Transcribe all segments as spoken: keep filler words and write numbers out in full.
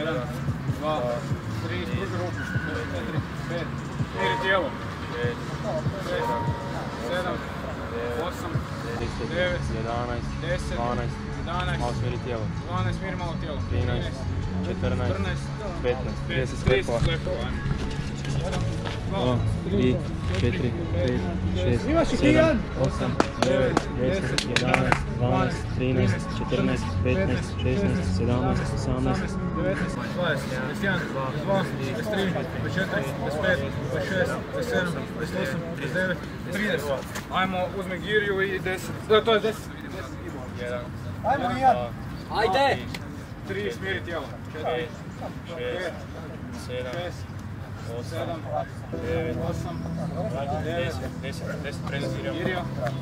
jedan, dva, tri, drugi ruku, četiri, pet, smiri tijelo, šest, sedam, osam, devet, deset, jedanaest, malo smiri tijelo, dvanaest, smiri malo tijelo, trinaest, četrnaest, petnaest, trideset sklepova, dva, tri, četiri, pet, šest, sedam, osam, devet, deset, jedanaest, dvanaest, trinaest, četrnaest, petnaest, šesnaest, sedamnaest, osamnaest, devetnaest, dvadeset, dvadeset jedan, dvadeset dva, dvadeset tri, dvadeset četiri, dvadeset pet, dvadeset šest, dvadeset sedam, dvadeset osam, dvadeset devet, trideset. Ajmo, uzmi giriju i deset. Da, to je deset. jedan. Ajmo jedan. Ajde! tri, smiri tijelo. četiri, pet, šest, sedam, devet, osam, devet, deset, deset, prednosti Girio.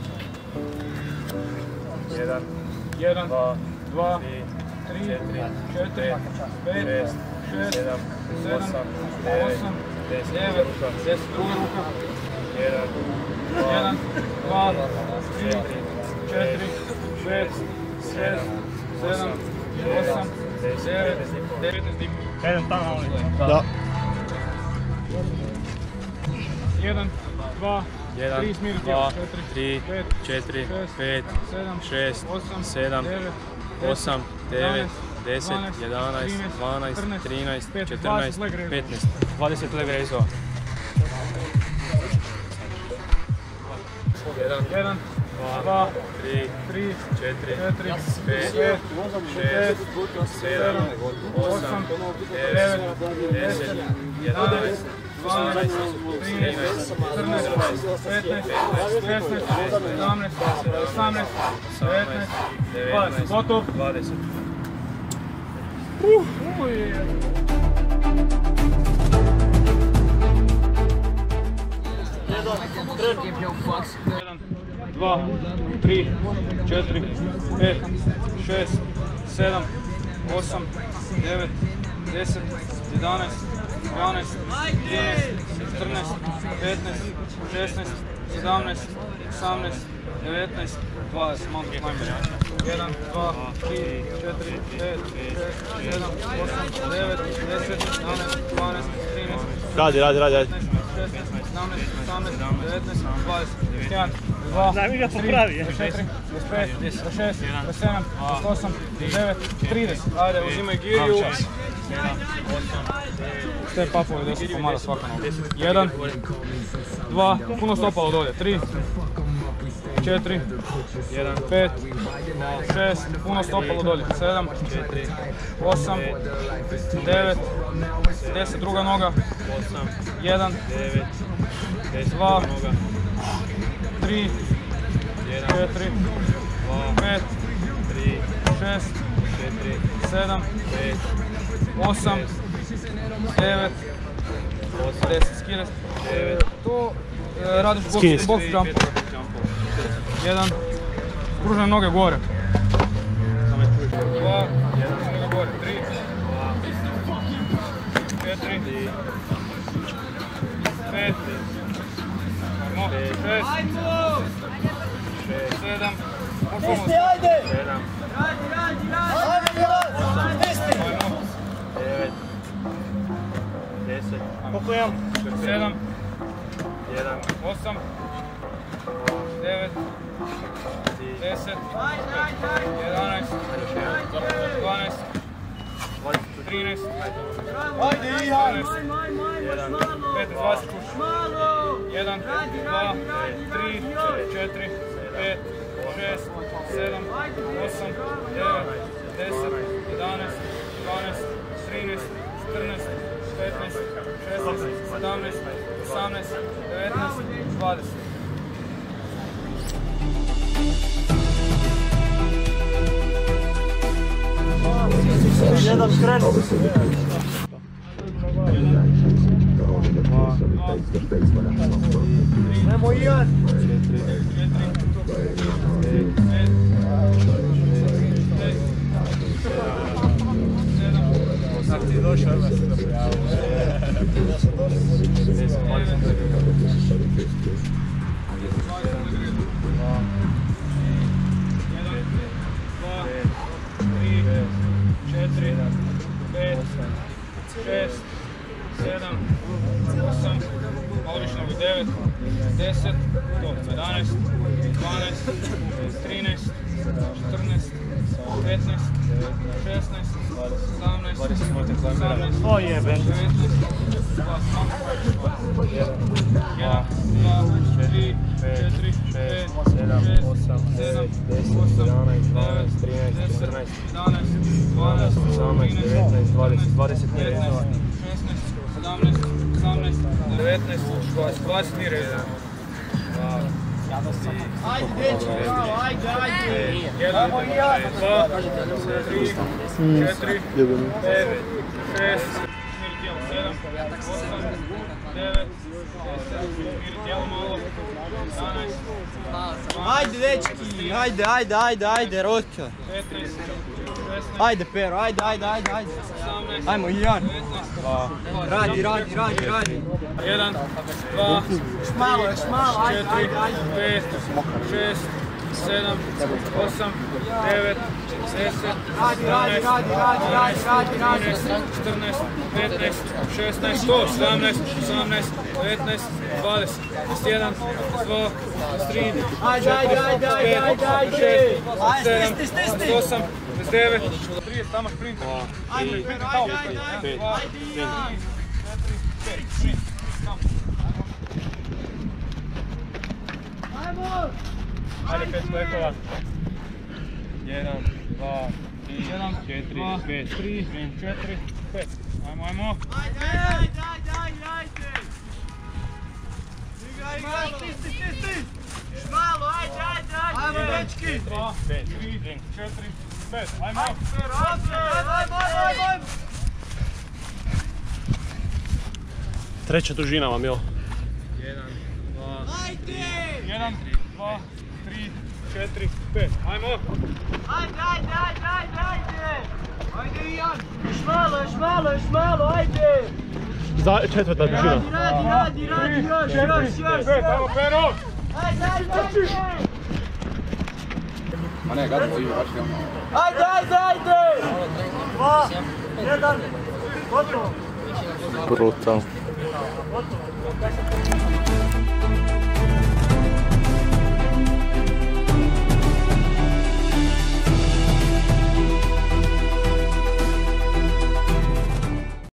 jedan, jedan, dva, tri, četiri, pet, šest, sedam, osam, devet, deset, druga ruka. jedan, dva, tri, četiri, pet, šest, sedam, osam, devet, devetnaest dipu. Jedan tamo, Da. jedan, dva, tri, smiri tijelo, tri, četiri, pet, šest, sedam, osam, devet, deset, jedanaest, dvanaest, trinaest, četrnaest, petnaest, dvadeset leg raise-ova. jedan, dva, tri, četiri, pet, šest, sedam, osam, devet, deset, jedanaest, dvanaest, trinaest, četrnaest, petnaest, šesnaest, sedamnaest, osamnaest, devetnaest, dvadeset. Gotov? dvadeset. jedan, dva, tri, četiri, pet, šest, sedam, osam, devet, deset, jedanaest, dvanaest, trinaest, četrnaest, petnaest, šesnaest, sedamnaest, osamnaest, devetnaest, dvadeset. Malo najbolje. jedan, dva, tri, četiri, pet, šest, sedam, osam, devet, deset, jedanaest, dvanaest, trinaest, Radi, radi, radi, radi. sedamnaest, osamnaest, devetnaest, dvadeset, jedan, dva, tri, dvadeset četiri, dvadeset pet, dvadeset šest, dvadeset sedam, dvadeset osam, devet, trideset. Ajde, uzimaj giriju. Što je papovi, deset komada svaka noga. jedan, dva, puno stopalo dolje, tri, četiri, pet, šest, puno stopalo dolje, sedam, osam, devet, deset, druga noga, jedan, dva, tri, četiri, pet, šest, sedam, osam, devet, deset, skine, to radiš box jump, jedan, kružne noge gore, dva, noga gore, tri, četiri, pet, šest, sedam, Isti, ajde! sedam, devet, deset, koliko imam? sedam, jedan, osam, devet, deset, jedanaest, dvanaest, trinaest, Ajde, Ihan! petnaest, dvadeset kuš. jedan, dva, tri, četiri, pet, šest, sedam, osam, devet, deset, jedanaest, dvanaest, trinaest, četrnaest, petnaest, šesnaest, sedamnaest, osamnaest, devetnaest, dvadeset. Jedan krenu. Nemo Ian! Sad ti došao, da se da prijavio. Da se četiri, pet, šest, sedam, osam, malo više nego devet, deset, jedanaest, dvanaest, trinaest, četrnaest, petnaest, šesnaest, sedamnaest, osamnaest, O jebe. devetnaest, dvadeset, jedan, dva, tri, četiri, pet, šest, osam, sedam, deset, osam, jedanaest, devet, dvanaest, trinaest, deset, četrnaest, jedanaest, dvanaest, osamnaest, devetnaest, dvadeset, dvadeset nije redova. šesnaest, sedamnaest, osamnaest, devetnaest, dvadeset, dvadeset nije redova. Ajde, dečki, bravo, ajde, ajde. jedan, dva, tri, četiri, pet, šest, smiri tijelo, sedam, osam, devet, deset, smiri tijelo malo, jedanaest, Ajde, dečki, ajde, ajde, ajde, ajde, Rotko. petnaest, šesnaest, Ajde, Pero, ajde, ajde, ajde, ajde. osamnaest, Ajmo, Ian. devetnaest, Radi, radi, radi, radi. jedan, dva, Još malo, još malo, ajde, četiri, ajde, ajde. pet, šest, sedam, osam, devet, deset, Radi, radi, radi, radi, radi, radi, radi. četrnaest, petnaest, šesnaest, sedamnaest, osamnaest, devetnaest, dvadeset, dvadeset jedan, dvadeset dva, dvadeset tri, Ajde, ajde, ajde, ajde, ajde, ajde. Ajde, stisni, stisni. dvadeset osam, dvadeset devet, trideset, tamo šprinter. Ajde, Pero, ajde, ajde, ajde. Ajde, Ian. Ajmo. Ajde, pet klekova. Jedan, dva, tri, četiri, dva, pet, tri, četiri, pet. Ajmo, ajmo. Ajde, ajde, ajde, ajde, ajde. Igraj, igraj, stisni, stisni. Još malo, ajde, ajde, ajde. Ajmo, dečki. dva, tri, četiri, pet. Ajmo. Pero, ajde, ajmo, ajmo, ajmo. Treća dužina vam, jel? jedan, dva, Ajde. jedan, dva, tri, četiri, pet. Ajmo. Ajde, ajde, ajde, ajde, ajde. Ajde, Ian. Još malo, još malo, još malo, ajde. Za, četvrta dužina. Radi, radi, radi, radi, još, još, još, Pet, ajmo, još. Pero. Ajde, ajde, ajde. Ajde, ajde, ajde. Dva, jedan, gotovo. Brutal. Gotovo.